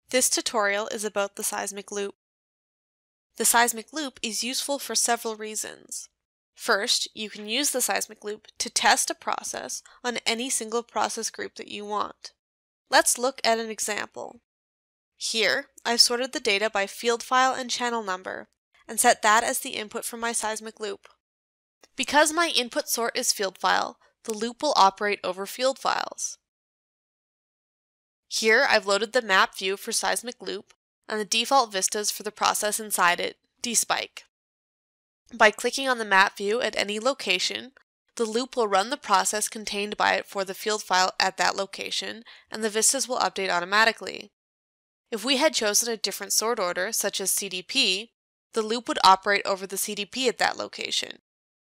This tutorial is about the seismic loop. The seismic loop is useful for several reasons. First, you can use the seismic loop to test a process on any single process group that you want. Let's look at an example. Here, I've sorted the data by field file and channel number, and set that as the input for my seismic loop. Because my input sort is field file, the loop will operate over field files. Here, I've loaded the map view for seismic loop and the default vistas for the process inside it, dspike. By clicking on the map view at any location, the loop will run the process contained by it for the field file at that location, and the vistas will update automatically. If we had chosen a different sort order, such as CDP, the loop would operate over the CDP at that location.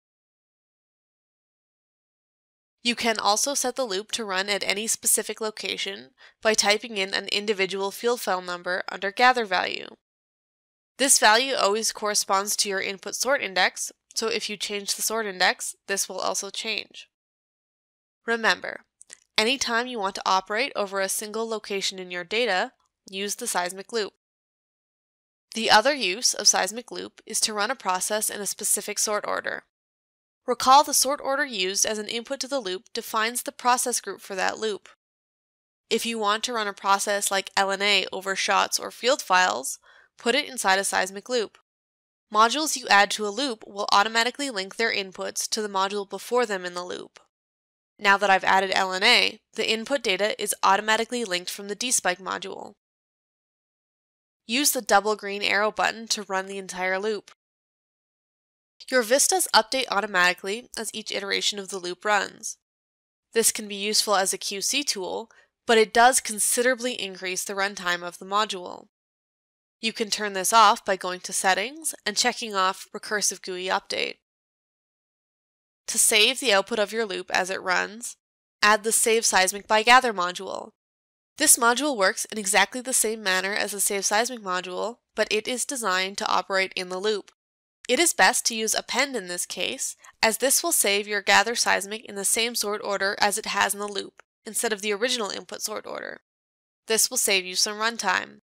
You can also set the loop to run at any specific location by typing in an individual field file number under gather value. This value always corresponds to your input sort index, so if you change the sort index, this will also change. Remember, anytime you want to operate over a single location in your data, use the seismic loop. The other use of seismic loop is to run a process in a specific sort order. Recall the sort order used as an input to the loop defines the process group for that loop. If you want to run a process like LNA over shots or field files, put it inside a seismic loop. Modules you add to a loop will automatically link their inputs to the module before them in the loop. Now that I've added LNA, the input data is automatically linked from the dspike module. Use the double green arrow button to run the entire loop. Your vistas update automatically as each iteration of the loop runs. This can be useful as a QC tool, but it does considerably increase the runtime of the module. You can turn this off by going to Settings and checking off Recursive GUI Update. To save the output of your loop as it runs, add the Save Seismic by Gather module. This module works in exactly the same manner as the Save Seismic module, but it is designed to operate in the loop. It is best to use append in this case, as this will save your gather seismic in the same sort order as it has in the loop, instead of the original input sort order. This will save you some runtime.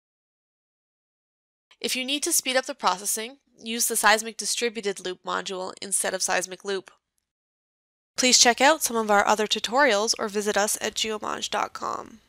If you need to speed up the processing, use the seismic distributed loop module instead of seismic loop. Please check out some of our other tutorials or visit us at geomage.com.